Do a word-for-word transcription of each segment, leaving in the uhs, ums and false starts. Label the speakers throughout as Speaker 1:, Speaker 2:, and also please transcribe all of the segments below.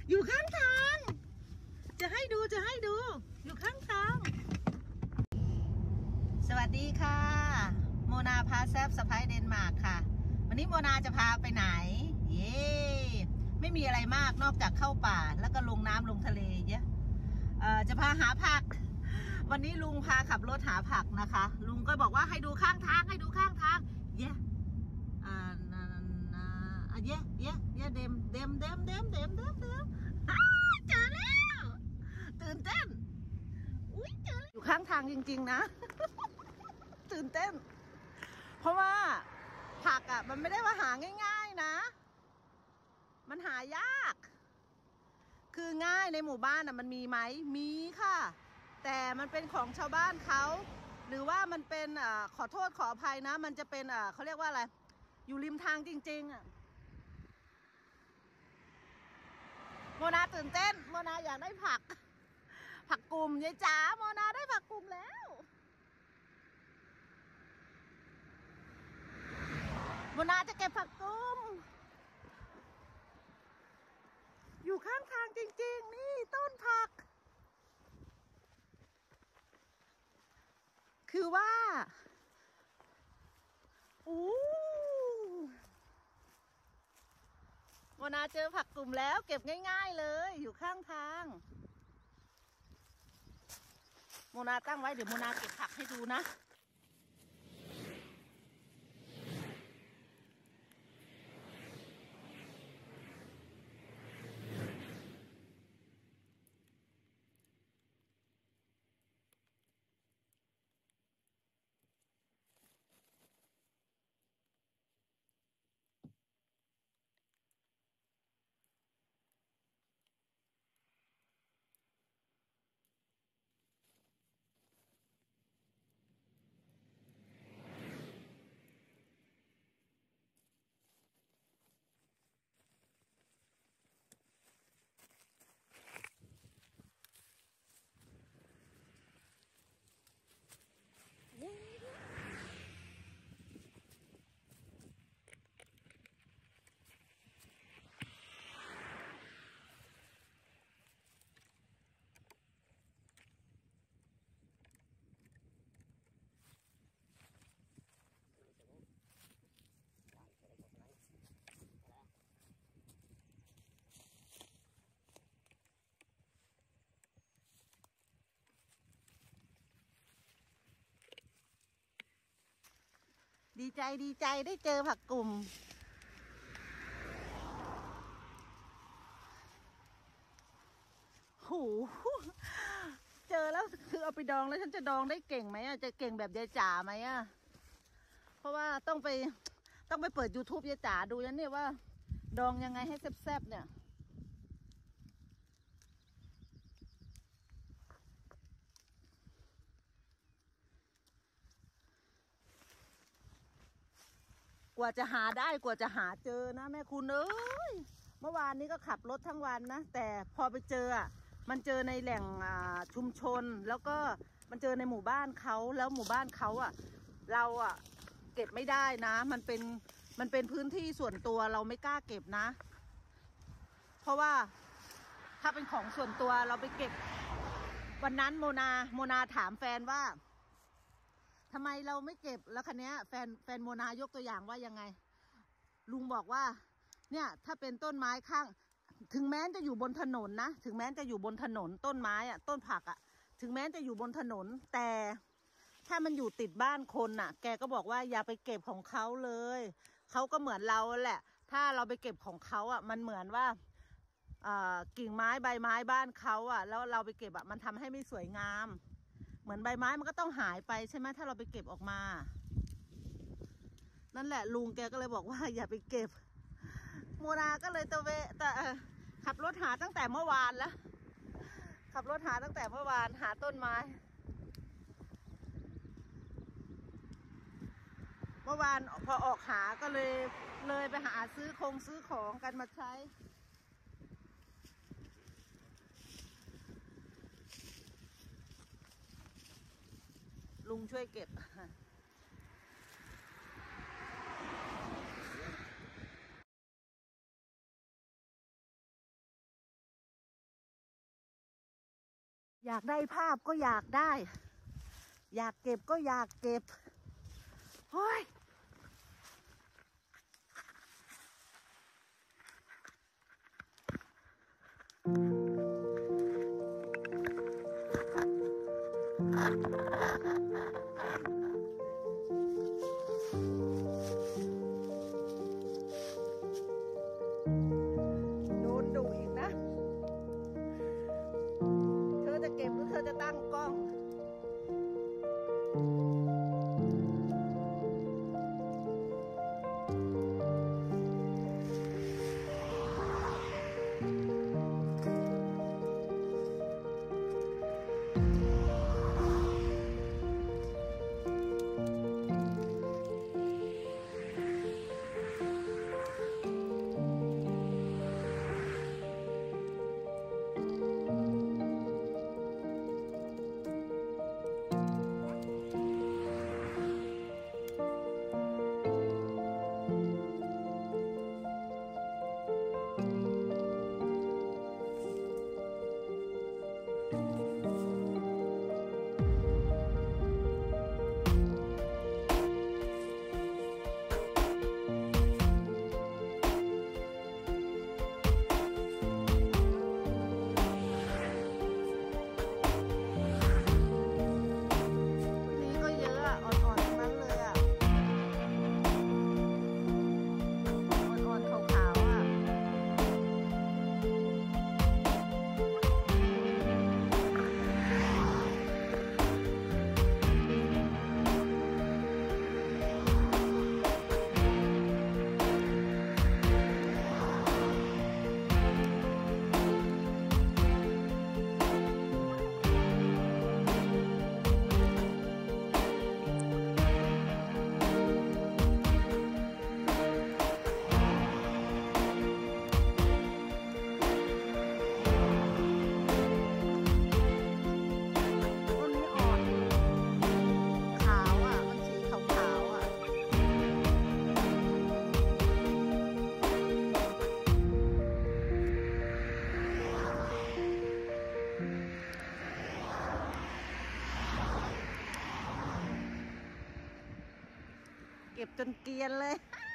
Speaker 1: อยู่ข้างทางจะให้ดูจะให้ดูอยู่ข้างทางสวัสดีค่ะโมนาพาแซบสะพ้ายเดนมาร์กค่ะวันนี้โมนาจะพาไปไหนเย่ไม่มีอะไรมากนอกจากเข้าป่าแล้วก็ลงน้ำลงทะเลเยอะเอ่อจะพาหาผักวันนี้ลุงพาขับรถหาผักนะคะลุงก็บอกว่าให้ดูข้างทางให้ดูข้างทางเย่อ่าอ่ะเย่เย่เย่เดมเดมเดมเดมเดมเดมเดมเจอแล้วตื่นเต้นอุ้ยเจออยู่ข้างทางจริงๆนะตื่นเต้นเพราะว่าผักอ่ะมันไม่ได้ว่าหาง่ายๆนะมันหายากคือง่ายในหมู่บ้านอ่ะมันมีไหมมีค่ะแต่มันเป็นของชาวบ้านเขาหรือว่ามันเป็นอ่าขอโทษขออภัยนะมันจะเป็นอ่าเขาเรียกว่าอะไรอยู่ริมทางจริงๆอ่ะโมนาตื่นเต้นโมนาอยากได้ผักผักกลุ่มยายจ๋าโมนาได้ผักกลุ่มแล้วโมนาจะเก็บผักกุ้มอยู่ข้างทางจริงๆนี่ต้นผักคือว่าอู้โมนาเจอผักกลุ่มแล้วเก็บง่ายๆเลยอยู่ข้างทางโมนาตั้งไว้เดี๋ยวโมนาเก็บผักให้ดูนะดีใจดีใจได้เจอผักกลุ่มโหเจอแล้วคือเอาไปดองแล้วฉันจะดองได้เก่งไหมอ่ะจะเก่งแบบยายจ๋าไหมอ่ะเพราะว่าต้องไปต้องไปเปิด ยูทูบ ยายจ๋าดูแล้วเนี่ยว่าดองยังไงให้แซ่บๆเนี่ยกว่าจะหาได้กว่าจะหาเจอนะแม่คุณเอ้ยเมื่อวานนี้ก็ขับรถทั้งวันนะแต่พอไปเจออ่ะมันเจอในแหล่งชุมชนแล้วก็มันเจอในหมู่บ้านเขาแล้วหมู่บ้านเขาอ่ะเราอ่ะเก็บไม่ได้นะมันเป็นมันเป็นพื้นที่ส่วนตัวเราไม่กล้าเก็บนะเพราะว่าถ้าเป็นของส่วนตัวเราไปเก็บวันนั้นโมนาโมนาถามแฟนว่าทำไมเราไม่เก็บแล้วคันนี้แฟนแฟนโมนายกตัวอย่างว่ายังไงลุงบอกว่าเนี่ยถ้าเป็นต้นไม้ข้างถึงแม้จะอยู่บนถนนนะถึงแม้จะอยู่บนถนนต้นไม้อะต้นผักอะถึงแม้จะอยู่บนถนนแต่ถ้ามันอยู่ติดบ้านคนน่ะแกก็บอกว่าอย่าไปเก็บของเขาเลยเขาก็เหมือนเราแหละถ้าเราไปเก็บของเขาอะมันเหมือนว่ากิ่งไม้ใบไม้บ้านเขาอะแล้วเราไปเก็บอะมันทำให้ไม่สวยงามเหมือนใบไม้มันก็ต้องหายไปใช่ไหมถ้าเราไปเก็บออกมานั่นแหละลุงแกก็เลยบอกว่าอย่าไปเก็บโมนาก็เลยตะเวแต่ขับรถหาตั้งแต่เมื่อวานแล้วขับรถหาตั้งแต่เมื่อวานหาต้นไม้เมื่อวานพอออกหาก็เลยเลยไปหาซื้อคงซื้อของกันมาใช้ลุงช่วยเก็บอยากได้ภาพก็อยากได้อยากเก็บก็อยากเก็บเฮ้ยโดนดุอีกนะเธอจะเก็บหรือเธอจะตั้งกล้องเก็บจนเกลียนเลย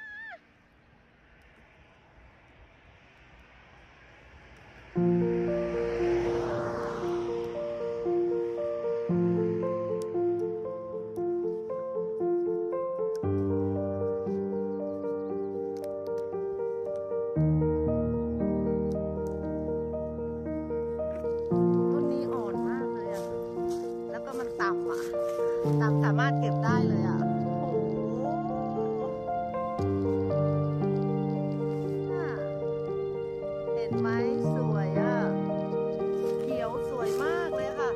Speaker 1: ต้นนี้อ่อนมากเลยอ่ะแล้วก็มันต่ำอ่ะต่ำสามารถเก็บได้เลยอ่ะเห็นไหมสวยอ่ะเขียวสวยมากเลยค่ะ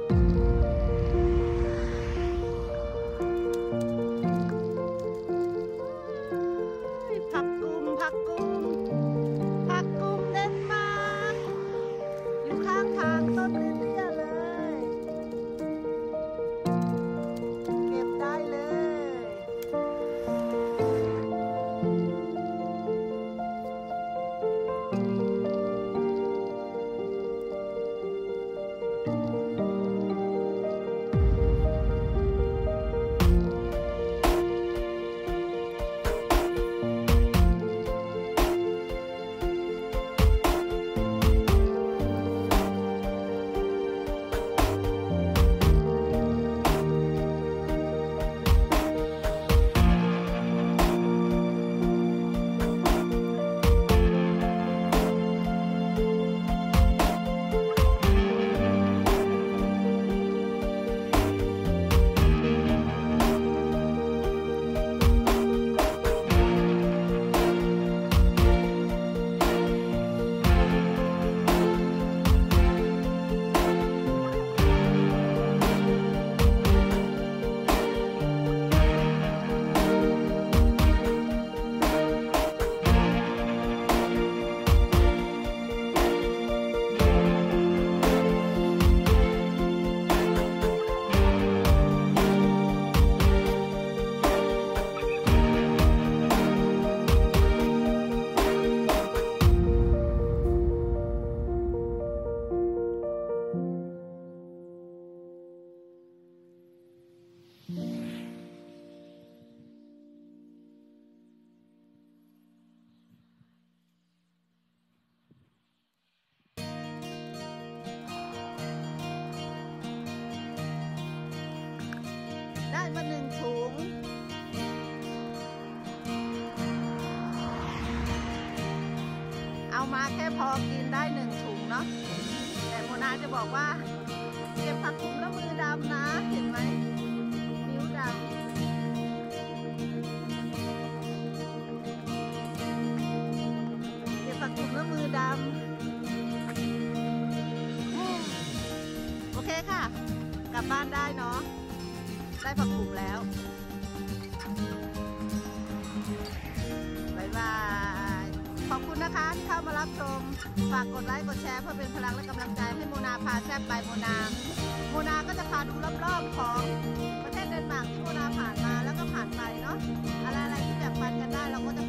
Speaker 1: ผักกุมผักกุมผักกุมเดนมาร์กอยู่ข้างทางต้นเตี้ยๆเลยเก็บได้เลยมาหนึ่งถุงเอามาแค่พอกินได้หนึ่งถุงเนาะแต่โมนาจะบอกว่าเก็บผักขมแล้วมือดำนะเห็นไหมนิ้วดำเก็บผักขมแล้วมือดำโอเคค่ะกลับบ้านได้เนาะได้ผักขมแล้วบ๊ายบายขอบคุณนะคะที่เข้ามารับชมฝากกดไลค์กดแชร์เพื่อเป็นพลังและกำลังใจให้โมนาพาแซ่บไปโมนาโมนาก็จะพาดูรอบๆของประเทศเดนมาร์กที่โมนาผ่านมาแล้วก็ผ่านไปเนาะอะไรๆที่แบ่งปันกันได้เราก็จะ